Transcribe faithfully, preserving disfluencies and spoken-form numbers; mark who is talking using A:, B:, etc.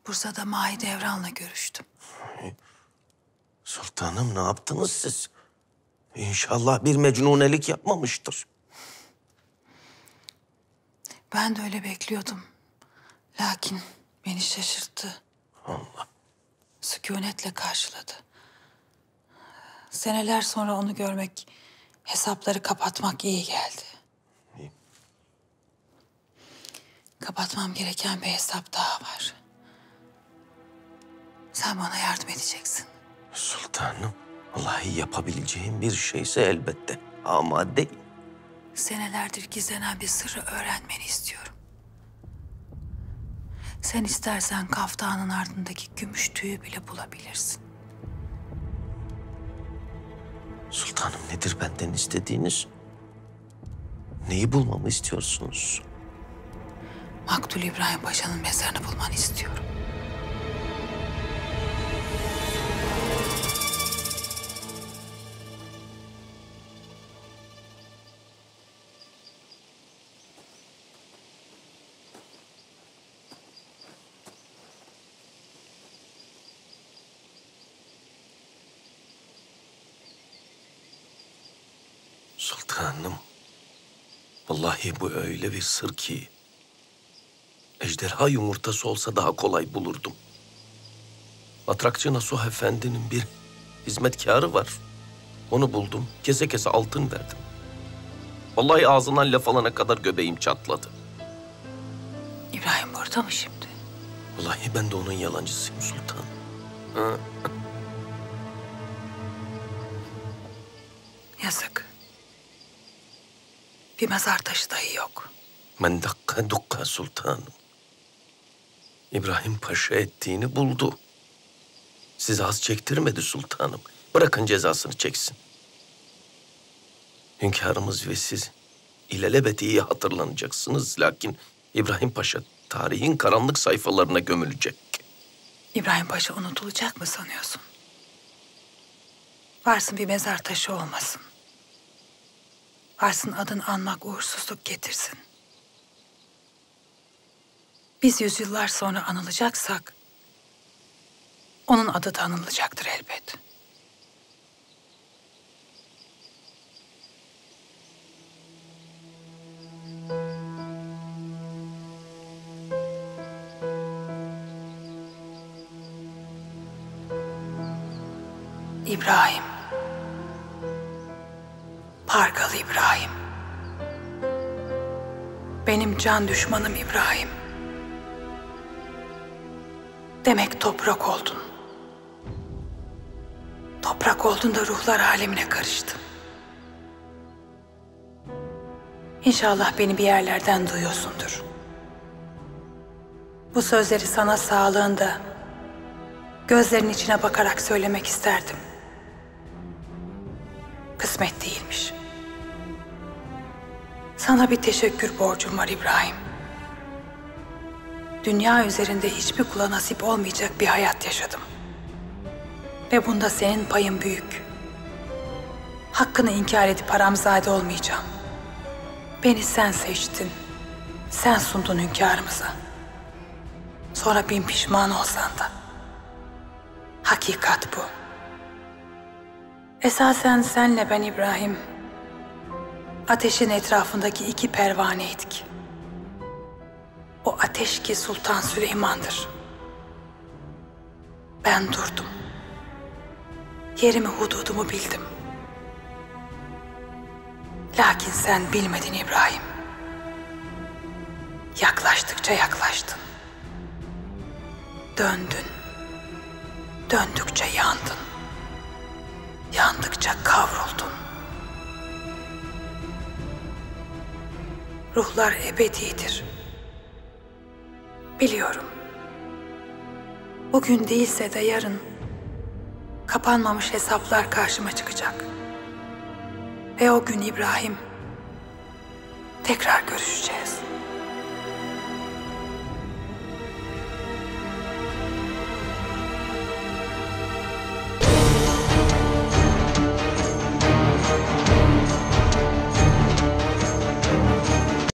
A: Bursa'da Mahidevran'la görüştüm.
B: Sultanım, ne yaptınız siz? İnşallah bir mecnunelik yapmamıştır.
A: Ben de öyle bekliyordum. Lakin beni şaşırttı.
B: Allah.
A: Sükunetle karşıladı. Seneler sonra onu görmek, hesapları kapatmak iyi geldi.
B: İyi.
A: Kapatmam gereken bir hesap daha var. Sen bana yardım edeceksin.
B: Sultanım, vallahi yapabileceğim bir şeyse elbette. Ama değil.
A: Senelerdir gizlenen bir sırrı öğrenmeni istiyorum. Sen istersen kaftanın ardındaki gümüş tüyü bile bulabilirsin.
B: Sultanım, nedir benden istediğiniz? Neyi bulmamı istiyorsunuz?
A: Maktul İbrahim Paşa'nın mezarını bulmanı istiyorum.
B: Sultanım, vallahi bu öyle bir sır ki ejderha yumurtası olsa daha kolay bulurdum. Matrakçı Nasuh Efendi'nin bir hizmetkarı var. Onu buldum, kese kese altın verdim. Vallahi ağzından laf alana kadar göbeğim çatladı.
A: İbrahim burada mı şimdi?
B: Vallahi ben de onun yalancısıyım sultanım. Ha?
A: Yazık. Bir mezar taşı dahi yok.
B: Men dakka dukka sultanım. İbrahim Paşa ettiğini buldu. Sizi az çektirmedi sultanım. Bırakın cezasını çeksin. Hünkârımız ve siz ilelebet iyi hatırlanacaksınız. Lakin İbrahim Paşa tarihin karanlık sayfalarına gömülecek.
A: İbrahim Paşa unutulacak mı sanıyorsun? Varsın bir mezar taşı olmasın. Varsın adını anmak uğursuzluk getirsin. Biz yüzyıllar sonra anılacaksak, onun adı da anılacaktır elbet. İbrahim. Pargalı İbrahim. Benim can düşmanım İbrahim. Demek toprak oldun. Toprak oldun da ruhlar alemine karıştın. İnşallah beni bir yerlerden duyuyorsundur. Bu sözleri sana sağlığında, gözlerin içine bakarak söylemek isterdim. Kısmet değilmiş. Sana bir teşekkür borcum var İbrahim. Dünya üzerinde hiçbir kula nasip olmayacak bir hayat yaşadım. Ve bunda senin payın büyük. Hakkını inkar edip haramzade olmayacağım. Beni sen seçtin. Sen sundun hünkârımıza. Sonra bin pişman olsan da. Hakikat bu. Esasen senle ben İbrahim, ateşin etrafındaki iki pervaneydik. O ateş ki Sultan Süleyman'dır. Ben durdum. Yerimi, hududumu bildim. Lakin sen bilmedin İbrahim. Yaklaştıkça yaklaştın. Döndün. Döndükçe yandın. Yandıkça kavruldun. Ruhlar ebedidir. Biliyorum. Bugün değilse de yarın kapanmamış hesaplar karşıma çıkacak. Ve o gün İbrahim tekrar görüşeceğiz.